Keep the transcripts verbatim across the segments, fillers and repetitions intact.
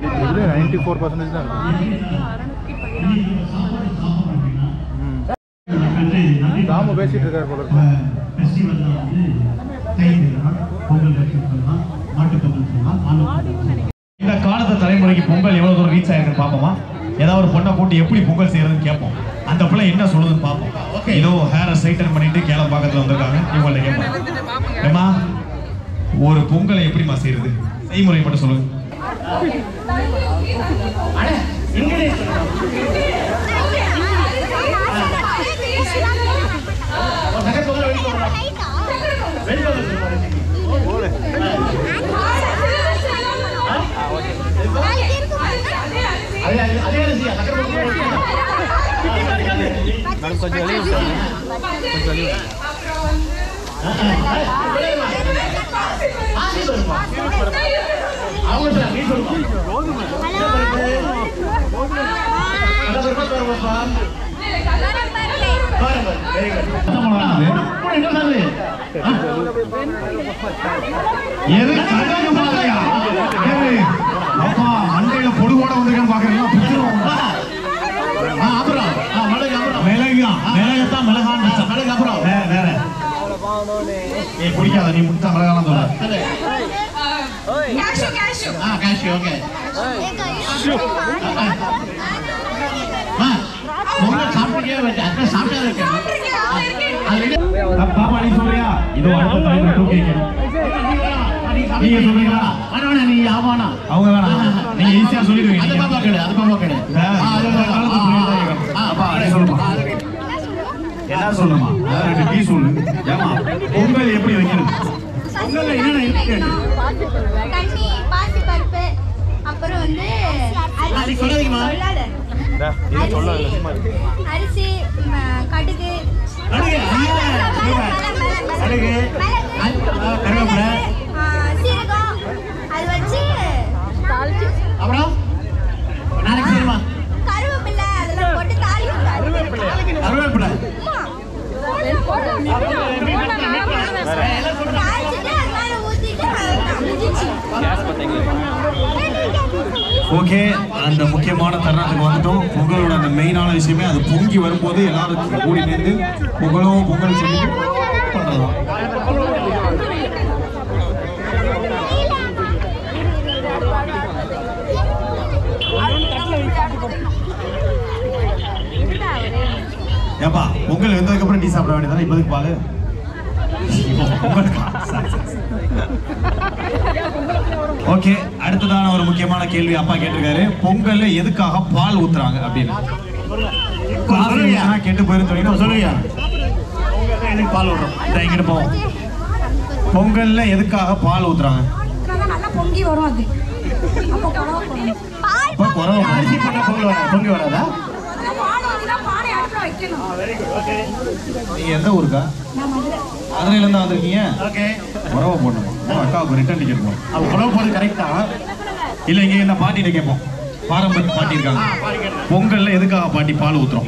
இதுல ninety four percentage தான் இருக்கு. தாம பேசிட்டு இருக்காரு போல இருக்கு. இந்த காலத்து தலைமுறைக்கு பொங்கல் எவ்வளவு தூரம் ரீச் ஆயிருக்கு பாப்போமா? ஏதாவது ஒரு பொண்ணை போட்டு எப்படி பொங்கல் செய்யறதுன்னு கேட்போம். அந்த பிள்ளை என்ன சொல்லுதுன்னு பார்ப்போம். ஓகே, இதோ ஹேரை ஸ்ட்ரைட்டன் பண்ணிட்டு கேளம் பக்கத்துல வந்திருக்காங்க. இவங்கள்ட்ட கேட்போம். ஏமா, ஒரு பொங்கலை எப்படிமா செய்யறது? செய்முறை மட்டும் சொல்லுங்க. கொஞ்சம் வெளியே கொஞ்சம் வெளியே மண்டையில பொடுவோட வந்திருக்கேன்னு பாக்குறீங்களா? மிளகத்தான் மிளகான் மிளகு அப்புறம் வேற வேற ஏ பிடிக்காத நீ முட்டா மிளகாலாம் சொல்ல. கேஷு கேஷு ஆ கேஷு ஓகே. பொங்கல் சாப்பிட்டே வச்சு அக்கா சாப்பிட்டே இருக்கேன். பாப்பா நீ சொல்றியா? இதோ அடுத்த தலைமுறை தூக்கி வைக்கணும். நீங்க சொல்றீங்களா? வேணா நீ ஆவானா அவங்க வேணா நீங்க ஈஸியா சொல்லிடுவீங்க. அது பாப்பா கேளு அது பாப்பா கேளு. அப்பா சொல்லுமா என்ன சொல்லுமா? ரெண்டு டீ சொல்லு. ஏமா பொங்கல் எப்படி வைக்கணும்? பொங்கல்ல என்னென்ன இருக்கு? தண்ணி, பாசி பருப்பு, அப்புறம் வந்து அரிசி சொல்லாதீங்கம்மா. இது சொல்லாத சும்மா அரிசி, கடுகு, கடுகு கடுகு கருவேப்பிலை, சீரகம், அது வச்சு தாளிச்சு அப்புறம் நாளைக்கு செய்யுமா? கருவேப்பிலை அதெல்லாம் போட்டு தாளிச்சு கருவேப்பிலை ஓகே. அந்த முக்கியமான தருணத்துக்கு வந்துட்டோம். பொங்கலோட அந்த மெயினான விஷயமே அது பொங்கி வரும்போது எல்லாரும் கூடி நின்று பொங்கலும் பொங்கல் சொல்லி பண்றோம். ஏப்பா பொங்கல் வெந்ததுக்கு அப்புறம் டீ சாப்பிட வேண்டியதானே? இப்போதைக்கு பால் ஓகே. அடுத்ததான ஒரு முக்கியமான கேள்வி அப்பா கேட்டிருக்காரு. பொங்கல்ல எதுக்காக பால் ஊத்துறாங்க அப்படின்னு கேட்டு போயிருந்து சொல்லுங்க. பால் ஊத்துறோம் இங்கிட்டு போவோம். பொங்கல்ல எதுக்காக பால் ஊத்துறாங்க? பொங்கி வரும். அது அரிசி போட்டா பொங்கல் வராது. பொங்கி வராதா? நீங்க எந்த ஊருக்கா? மதுரையில இருந்தா வந்திருக்கீங்க. ஓகே. உறவை போடணுமா? அக்காவுக்கு ரிட்டர்ன் டிக்கெட் போடணும். அவங்க உறவு போடுறது கரெக்டா? இல்ல இங்க இந்த பாட்டிகிட்ட கேட்போம். பாரம்பரிய பாட்டி இருக்காங்க. பொங்கல்ல எதுக்காக பாட்டி பால் ஊத்துறோம்?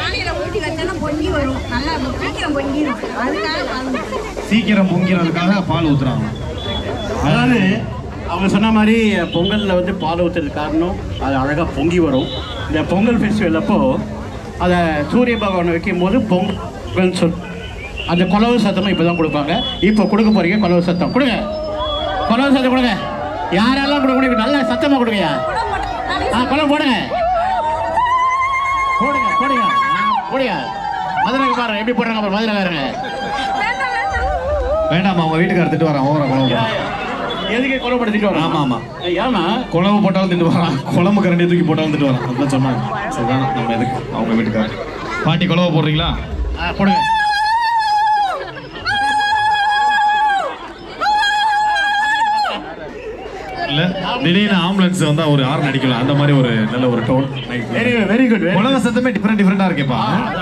சீக்கிரம் பொங்கிறதுக்காக பால் ஊத்துறாங்க. அதாவது அவங்க சொன்ன மாதிரி பொங்கலில் வந்து பால் ஊற்றுறதுக்கு காரணம் அது அழகாக பொங்கி வரும். இந்த பொங்கல் ஃபெஸ்டிவல் அப்போ அதை சூரிய பகவானை வைக்கும் போது பொங்கல் சொல் அந்த கொலவு சத்தமும் இப்போ தான் கொடுப்பாங்க. இப்போ கொடுக்க போறீங்க கொலவு சத்தம். கொடுங்க, கொலவு சத்தம் கொடுங்க. யாரெல்லாம் கொடுக்க முடியும்? நல்ல சத்தமாக கொடுங்கயா. ஆ கொலவு போடுங்க போடுங்க போடுங்க போடுங்க. மதுரை பாருங்க எப்படி போடுறாங்க. அப்புறம் மதுரை வேறுங்க வேண்டாமா? அவங்க வீட்டுக்காரர் திட்டு வரான். ஓவரா குழம்பு எதுக்கு கொலைப்படுத்திட்டு வரோம்? ஆமா ஆமா. ஏமா குழம்பு போட்டாலும் திட்டு வரான். குழம்பு கரண்டியை தூக்கி போட்டாலும் திட்டு வரான். அதுதான் சொன்னாங்க. சரிதான் நம்ம எதுக்கு அவங்க வீட்டுக்காரர். பாட்டி குழம்பு போடுறீங்களா? போடுங்க. இல்ல திடீர்னு ஆம்புலன்ஸ் வந்தா ஒரு ஹார்ன் அடிக்கலாம். அந்த மாதிரி ஒரு நல்ல ஒரு டோன். Very very good. குழந்தை சத்தமே டிஃபரெண்ட் டிஃபரெண்டா இருக்கேப்பா.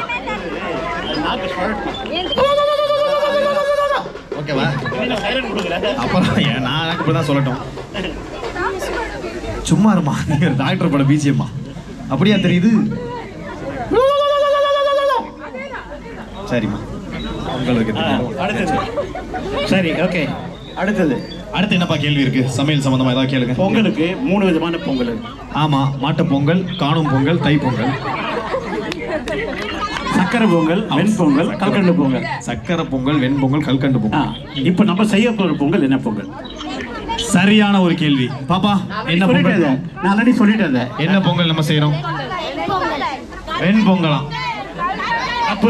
ஓகேவா? அப்புறம் நான் எனக்கு இப்பதான் சொல்லட்டும். சும்மா இருமா. நீங்க டாக்டர் பட பிஜிஎம்மா அப்படியா தெரியுது? சரிம்மா உங்களுக்கு அடுத்தது. சரி ஓகே. அடுத்தது அடுத்து என்னப்பா கேள்வி இருக்கு சமையல் சம்பந்தமா ஏதாவது கேளுங்க. பொங்கலுக்கு மூணு விதமான பொங்கல் இருக்கு. ஆமா, மாட்டு பொங்கல், காணும் பொங்கல், தை பொங்கல். சக்கரை பொங்கல், வெண்பொங்கல், கல்கண்டு பொங்கல். சக்கரை பொங்கல், வெண்பொங்கல், கல்கண்டு பொங்கல். இப்போ நம்ம செய்ய போற பொங்கல் என்ன பொங்கல்? சரியான ஒரு கேள்வி. பாப்பா என்ன பொங்கல்? நான் ஆல்ரெடி சொல்லிட்டேன். என்ன பொங்கல் நம்ம செய்யறோம்? வெண்பொங்கலா? தப்பு.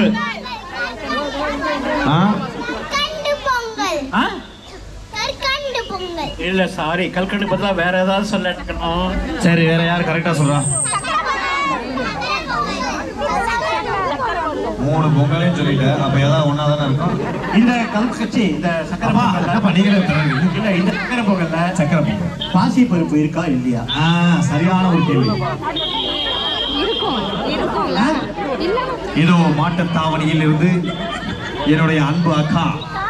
இல்ல சாரி, கல்கண்டு பதிலா வேற ஏதாவது சொல்ல இருக்கணும். சரி, வேற யாரு கரெக்டா சொல்றா? மூணு பொங்கலையும் சொல்லிட்டேன். அப்ப ஏதாவது ஒன்னா தானே இருக்கும். இந்த கல்கச்சி இந்த சக்கரை பொங்கல் இல்ல, இந்த சக்கரை பொங்கல்ல சக்கரை பொங்கல் பாசி பருப்பு இருக்கா இல்லையா? சரியான ஒரு கேள்வி. இதோ மாட்டுத்தாவணியில் இருந்து என்னுடைய அன்பு அக்கா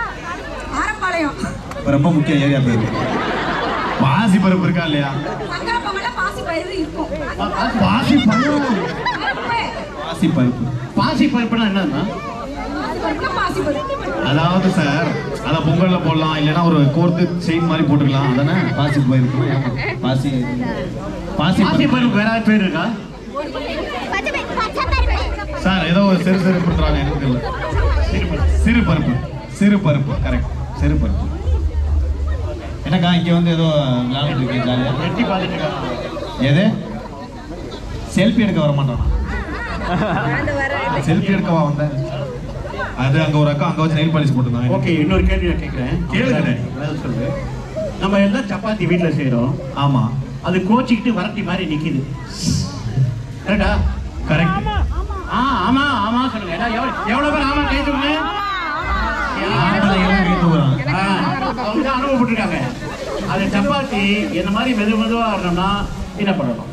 ரொம்ப முக்கிய ஏரியா பேரு. பாசி பருப்பு இருக்கா இல்லையா? பாசி பருப்பு. பாசி பருப்பு. பாசி பருப்புனா என்னன்னா? அதாவது சார், அத பொங்கல்ல போடலாம், இல்லைன்னா ஒரு கோர்த்து செயின் மாதிரி போட்டுக்கலாம். அதானே பாசி பருப்பு. பாசி பாசி பாசி பருப்பு வேற பேர் இருக்கா சார்? ஏதோ ஒரு சிறு சிறு பண்றாங்க, எனக்கு தெரியல. சிறு பருப்பு. சிறு பருப்பு கரெக்ட். சிறு பருப்பு. என்னக்கா இங்க வந்து ஏதோ விளையாண்டு இருக்கீங்க ஜாலியா? எட்டி பார்த்துட்டு இருக்காங்க. எது? செல்ஃபி எடுக்க வர மாட்டானா? செல்ஃபி எடுக்கவா வந்தேன்? அது அங்க ஒரு அக்கா அங்க வச்சு நெயில் பாலிஷ் போட்டுருந்தாங்க. ஓகே, இன்னொரு கேள்வி நான் கேட்கிறேன். கேளுங்க. சொல்லு. நம்ம எல்லாம் சப்பாத்தி வீட்டுல செய்யறோம். ஆமா. அது கோச்சிக்கிட்டு வரட்டி மாதிரி நிக்குது. கரெக்டா? கரெக்ட். ஆ ஆமா ஆமா சொல்லுங்க. எவ்வளவு பேர் ஆமா கை தூக்குங்க? அவங்க அனுபவப்பட்டிருக்காங்க. அது சப்பாத்தி இந்த மாதிரி மெது மெதுவா ஆடணும்னா என்ன பண்ணணும்?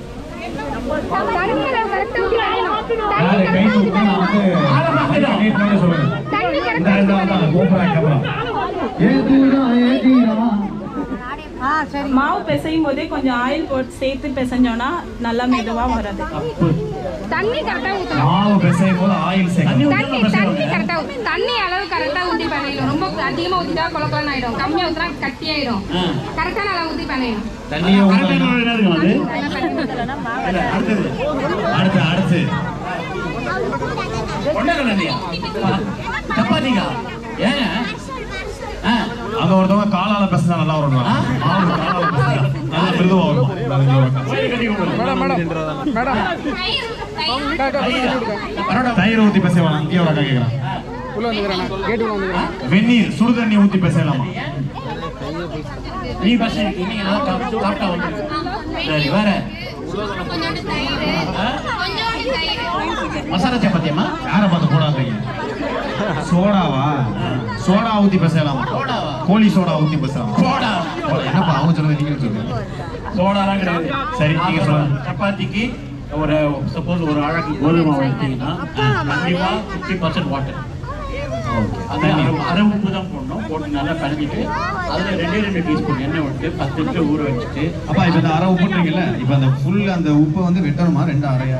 மாவு பிசையும் போதே கொஞ்சம் ஆயில் போட்டு சேர்த்து பிசைஞ்சோம்னா நல்லா மெதுவா வராது. தண்ணி கரெக்டா ஊத்தணும். மாவு பிசையும் போது ஆயில் சேர்க்கணும். தண்ணி தண்ணி கரெக்டா ஊத்தணும். தண்ணி அளவு கரெக்டா ஊத்தி பண்ணணும். ரொம்ப அதிகமா ஊத்திட்டா கொலகொலன்னு ஆயிடும். கம்மியா ஊத்தினா கட்டி ஆயிடும். கரெக்டான அளவு ஊத்தி பண்ணணும். தண்ணியை அடுத்து அடுத்து சப்பாத்திக்கா ஏங்க அங்க ஒருத்தவங்க காலால பேசினா நல்லா வரும். நல்லா மிருதுவா வரும். தயிர் ஊத்தி பேசலாம். இங்கே ஒரு அக்கா கேட்கறான். வெந்நீர் சுடு தண்ணி ஊத்தி பேசலாமா? நீ பஸ் சாப்பிட்டா வந்து சரி. வேற மசாலா சப்பாத்தியம்மா யாரை பார்த்து போடாதீங்க. சோடாவா? சோடா ஊத்தி பேசலாமா? கோழி சோடா ஊத்தி பேசலாம். சோடா என்னப்பா அவங்க சொல்றது நீங்க சொல்லுங்க. சோடாலாம் கிடையாது. சரி, நீங்க சொல்லுங்க. சப்பாத்திக்கு ஒரு சப்போஸ் ஒரு அழகு கோதுமை மாவு எடுத்தீங்கன்னா கண்டிப்பா ஃபிஃப்டி பர்சன்ட் வாட்டர். அதை அரை உப்பு தான் போடணும். போட்டு நல்லா கலந்துட்டு அதில் ரெண்டே ரெண்டு டீஸ்பூன் எண்ணெய் விட்டு பத்து நிமிஷம் ஊற வச்சுட்டு. அப்பா இப்போ இந்த அரை உப்புன்றீங்கல்ல, இப்போ அந்த ஃபுல் அந்த உப்பை வந்து வெட்டணுமா? ரெண்டு அரையா?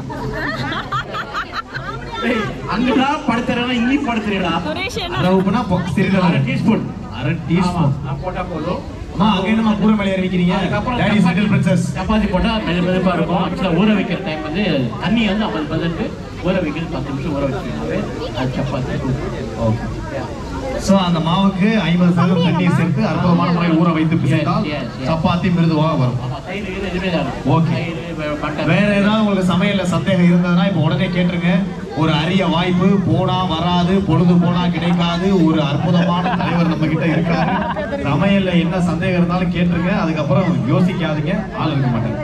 அங்கதான் படுத்துறா இங்கே படுத்துறா. அரை உப்புனா சிறிது அரை டீஸ்பூன். அரை டீஸ்பூன் போட்டா போதும். அங்க என்னமா கூரை மேலே ஏறிக்கிறீங்க? டாடி செட்டில் பிரின்சஸ் சப்பாத்தி போட்டா மெது மெதுப்பா இருக்கும். ஆக்சுவலா ஊற வைக்கிற டைம் வந்து தண்ணி வந்து ஐம்பது பர்சன்ட் ஊற வைக்கிறது. பத்து நிமிஷம் ஊற வச்சுக்கோங்க. அது சப்பாத்தி. ஓகே. சோ அந்த மாவுக்கு ஐம்பது சதவீதம் தண்ணீர் சேர்த்து அற்புதமான முறையில் ஊற வைத்து பிசைந்தால் சப்பாத்தி மிருதுவாக வரும். ஓகே. வேற ஏதாவது உங்களுக்கு சமையல்ல சந்தேகம் இருந்ததுன்னா இப்போ உடனே கேட்டுருங்க. ஒரு அரிய வாய்ப்பு. போனா வராது, பொழுது போனா கிடைக்காது. ஒரு அற்புதமான தலைவர் நம்ம கிட்ட இருக்காரு. சமையல்ல என்ன சந்தேகம் இருந்தாலும் கேட்டுருங்க. அதுக்கப்புறம் யோசிக்காதீங்க. ஆள் இருக்க மாட்டாங்க.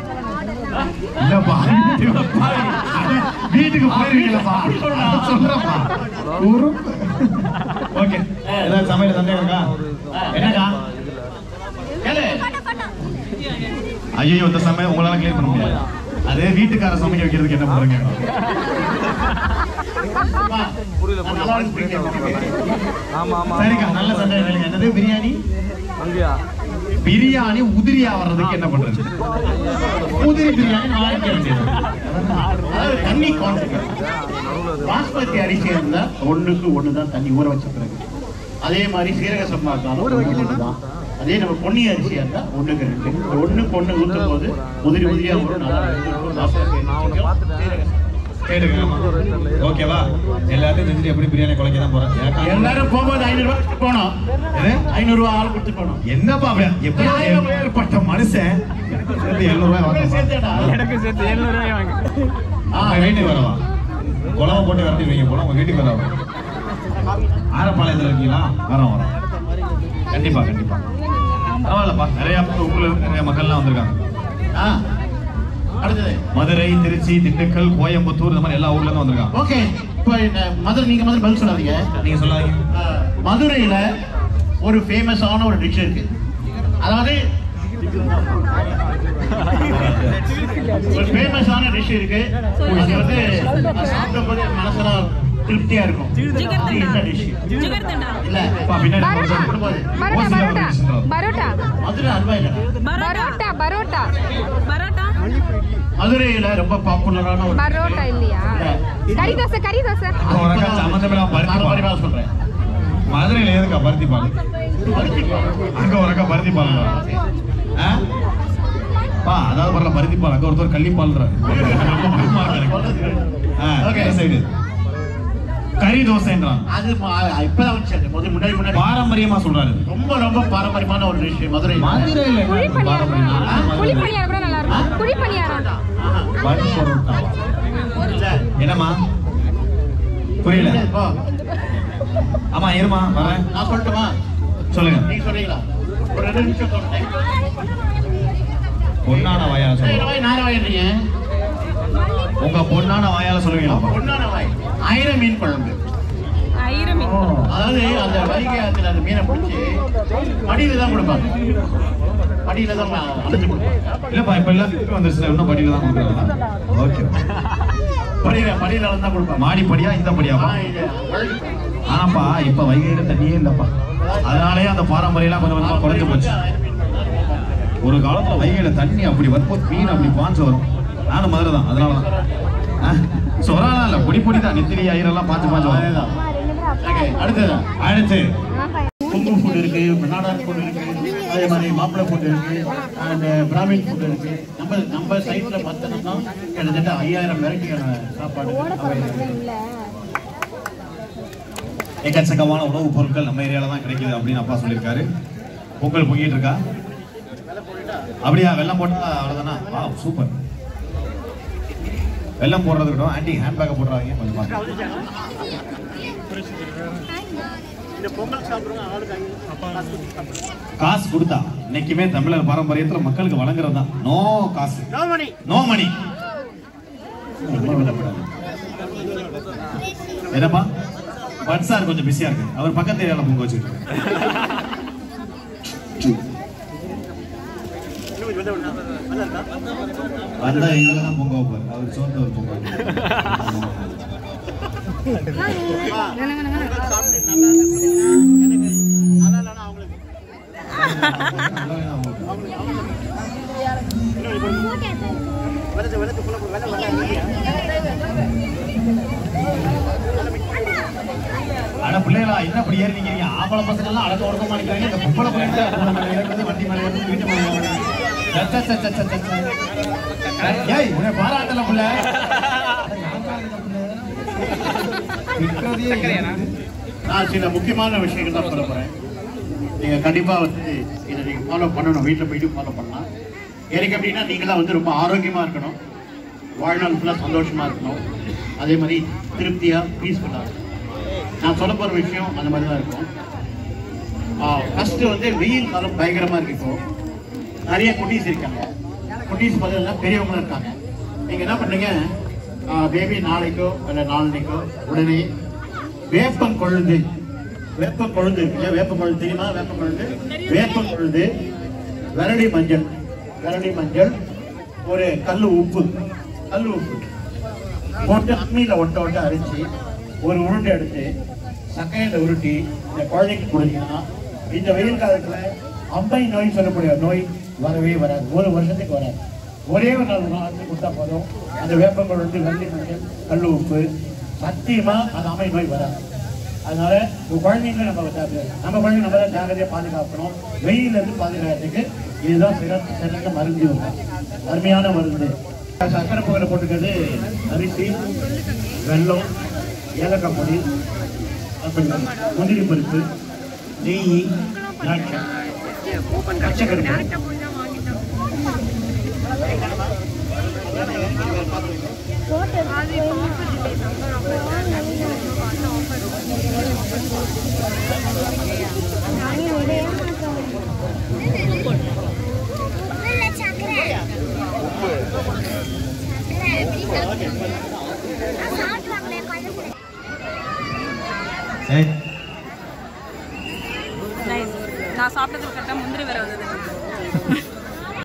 வீட்டுக்கு போயிருக்கீங்களா சொல்றப்பா. ஓகே, ஏதாவது சமையல் சந்தேகம் இருக்கா? என்னக்கா? ஐயோ, இந்த சமையல் உங்களால கிளியர் பண்ண முடியாது. அதே வீட்டுக்கார சமைக்க வைக்கிறதுக்கு என்ன பண்றீங்க? சரிக்கா, நல்ல சந்தேகம். என்னது பிரியாணி? பிரியாணி உதிரியா வர்றதுக்கு என்ன பண்றது? உதிரி பிரியாணி வாங்கிக்க வேண்டியது. தண்ணி பாஸ்மதி அரிசி இருந்தா ஒண்ணுக்கு ஒண்ணுதான் தண்ணி ஊற வச்ச பிறகு. அதே மாதிரி சீரக சம்பா இருந்தாலும் ஒண்ணுதான். அதே நம்ம பொன்னி அரிசியாக இருந்தால் ஒன்றுக்கு ரெண்டு ஒன்றுக்கு ஒன்று ஊற்றும் போது உதிரி உதிரியாக வரும் நல்லா ஓகேவா? எல்லாத்தையும் செஞ்சுட்டு எப்படி பிரியாணி குலைக்க தான் போறேன். எல்லாரும் போகும்போது ஐநூறு ரூபாய் போனோம். ஐநூறு ரூபாய் ஆள் கொடுத்து போனோம். என்னப்பா எப்படி ஏற்பட்ட மனுஷன் எழுநூறு ரூபாய் வாங்க எனக்கு சேர்த்து எழுநூறு ரூபாய் வாங்க. வீட்டுக்கு வரவா குழம்பு போட்டு வரட்டிடுவீங்க போல உங்க வீட்டுக்கு வரவா? ஆரப்பாளையத்தில் இருக்கீங்களா? வரோம் வரோம் கண்டிப்பா கண்டிப்பா. பரவாயில்லப்பா, நிறைய ஊர்ல நிறைய மக்கள்லாம் வந்திருக்காங்க. அடுத்தது மதுரை, திருச்சி, திண்டுக்கல், கோயம்புத்தூர் இந்த மாதிரி எல்லா ஊர்ல இருந்து வந்திருக்காங்க. ஓகே, இப்போ மதுரை நீங்க மதுரை பதில் சொல்லாதீங்க. நீங்க சொல்லாதீங்க. மதுரையில ஒரு ஃபேமஸான ஒரு டிஷ் இருக்கு. அதாவது ஒரு ஃபேமஸான டிஷ் இருக்கு. அது வந்து சாப்பிடும் போது மனசெல்லாம் திருப்தியா இருக்கும். என்ன டிஷ்? இல்ல பின்னாடி பரோட்டா. மதுரை அல்வா இல்ல, பரோட்டா. பரோட்டா பரோட்டா மதுரையில ரொம்ப பாப்புலரான ஒரு பரோட்டா இல்லையா? கறி தோசை. கறி தோசை சொல்றேன். மதுரையில எதுக்கா பருத்தி பால்? அங்க ஒரு அக்கா பருத்தி பால். அதாவது வரல பருத்தி பால், அங்க ஒருத்தர் கள்ளி பால். கறி தோசைன்றான். அது இப்பதான் வந்து முன்னாடி முன்னாடி பாரம்பரியமா சொல்றாரு. ரொம்ப ரொம்ப பாரம்பரியமான ஒரு டிஷ் மதுரை. மதுரையில குழிப்பணியாரம் கூட நல்லா இருக்கும். குழிப்பணியாரம் என்னம்மா புரியல? ஆமா இருமா வரேன். நான் சொல்லட்டுமா? சொல்லுங்க. நீங்க சொல்றீங்களா? ஒரு ரெண்டு நிமிஷம் சொல்றேன். பொன்னான வாயால சொல்லுங்க. நானே வாயிடுறீங்க. உங்க பொன்னான வாயால சொல்லுவீங்களா? பொன்னான வாய் ஆயிரம் மீன் குழம்பு. ஆயிரம் மீன். அதாவது அந்த வைகை ஆத்துல அந்த மீனை பிடிச்சி படியில தான் கொடுப்பாங்க. படியில தான் அழைச்சு கொடுப்பாங்க. இல்லப்பா இப்ப எல்லாம் வந்துருச்சு, இன்னும் படியில தான் கொடுக்குறாங்க. ஓகே, படியில படியில தான் கொடுப்பாங்க. மாடி படியா இந்த படியாப்பா? ஆனாப்பா இப்ப வைகையில தண்ணியே இல்லப்பா, அதனாலே அந்த பாரம்பரியம்லாம் கொஞ்சம் கொஞ்சமா குறைஞ்சு போச்சு. ஒரு காலத்துல வைகையில தண்ணி அப்படி வரும்போது மீன் அப்படி பாஞ்சு வரும். நானும் மதுரை தான், அதனாலதான் சொராலாம் இல்ல, பொடி பொடி தான். நெத்திரி ஐயரெல்லாம் பாஞ்சு பாஞ்சு வரும். அடுத்தது அடுத்து குங்கு ஃபுட் இருக்கு, நாடார் ஃபுட் இருக்கு, அதே மாதிரி மாப்பிள்ளை ஃபுட் இருக்கு, அண்ட் பிராமின் ஃபுட் இருக்கு. நம்ம நம்ம சைட்ல பார்த்தோம்னா கிட்டத்தட்ட ஐயாயிரம் வெரைட்டியான சாப்பாடு. எக்கச்சக்கமான உணவுப் பொருட்கள் நம்ம ஏரியால தான் கிடைக்குது அப்படின்னு அப்பா சொல்லியிருக்காரு. பொங்கல் பொங்கிட்டு இருக்கா? அப்படியா? வெள்ளம் போட்டா அவ்வளவுதானா? வா சூப்பர். வெள்ளம் போடுறதுக்கிட்டோம். ஆண்டி ஹேண்ட் பேக்கை போடுறாங்க கொஞ்சம் பாருங்க. காசு கொடுத்தா இன்னைக்குமே தமிழர் பாரம்பரியத்துல மக்களுக்கு வழங்குறது தான். நோ காசு, நோ மணி. என்னப்பா பட் சார் கொஞ்சம் பிஸியா இருக்கு, அவர் பக்கத்து ஏரியால பொங்க வச்சுட்டு வந்தா எங்களை தான் பொங்க வைப்பாரு. அவர் சோர்ந்து ஒரு பொங்க அட பிள்ளைகளா என்ன அப்படி ஏறினீங்க? ஆம்பளை பசங்க எல்லாம் அடக்க ஒடுக்கமா நிக்கிறாங்க. இந்த பொம்பளை பிள்ளைங்க வண்டி மேலே வீட்டு மேலே ஏய் உன்னை பாராட்டல பிள்ளை. நான் சில முக்கியமான விஷயங்கள் தான் சொல்ல போறேன். நீங்க கண்டிப்பா வந்து இதை நீங்க ஃபாலோ பண்ணணும். வீட்டில் போயிட்டு ஃபாலோ பண்ணலாம். எனக்கு எப்படின்னா நீங்களாம் வந்து ரொம்ப ஆரோக்கியமா இருக்கணும், வாழ்நாள் ஃபுல்லாக சந்தோஷமா இருக்கணும், அதே மாதிரி திருப்தியா பீஸ்ஃபுல்லா இருக்கணும். நான் சொல்ல போற விஷயம் அந்த மாதிரி தான் இருக்கும். ஃபர்ஸ்ட் வந்து வெயில் காலம் பயங்கரமா இருக்கு. இப்போ நிறைய குட்டீஸ் இருக்காங்க. குட்டீஸ் பார்த்தீங்கன்னா பெரியவங்களும் இருக்காங்க. நீங்க என்ன பண்ணுங்க, பேபி நாளைக்கோ இல்லை நாளைக்கோ உடனே வேப்பம் கொழுந்து, வேப்பம் கொழுந்து இருக்கு, வேப்பம் கொழுந்து தெரியுமா? வேப்பம் கொழுந்து, வேப்பம் கொழுந்து, விரடி மஞ்சள், விரடி மஞ்சள், ஒரு கல் உப்பு, கல் உப்பு போட்டு அம்மியில ஒட்ட ஒட்ட அரைச்சி ஒரு உருண்டை எடுத்து சக்கையில உருட்டி இந்த குழந்தைக்கு கொடுத்தீங்கன்னா இந்த வெயில் காலத்துல அம்மை நோய் சொல்லக்கூடிய நோய் வரவே வராது. ஒரு வருஷத்துக்கு வராது. ஒரே ஒரு நாள் நாள் கொடுத்தா போதும். அந்த வேப்பங்கள் வந்து வெள்ளி மஞ்சள், கல் உப்பு, சத்தியமா அந்த அம்மை நோய் வராது. அதனால உங்கள் குழந்தைங்களை நம்ம நம்ம குழந்தைங்க நம்ம தான் ஜாகிரதையாக பாதுகாக்கணும். வெயிலிருந்து பாதுகாக்கிறதுக்கு இதுதான் சிறந்த சிறந்த மருந்து. அருமையான மருந்து. சக்கரை பொங்கலை போட்டுக்கிறது அரிசி, வெல்லம், ஏலக்காய் பொடி, அப்புறம் முந்திரி பருப்பு, நெய், திராட்சை, பச்சைக்கருப்பு. நான் சாப்பிட்டதுக்கு கரெக்டாக முந்திரி வர வந்தது.